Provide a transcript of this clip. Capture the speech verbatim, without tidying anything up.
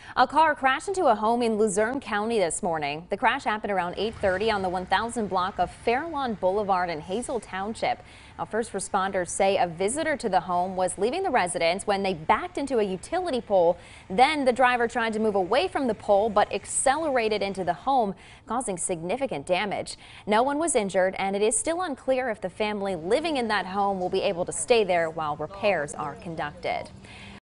A car crashed into a home in Luzerne County this morning. The crash happened around eight thirty on the one thousand block of Fairlawn Boulevard in Hazel Township. Now, first responders say a visitor to the home was leaving the residence when they backed into a utility pole. Then the driver tried to move away from the pole but accelerated into the home, causing significant damage. No one was injured, and it is still unclear if the family living in that home will be able to stay there while repairs are conducted.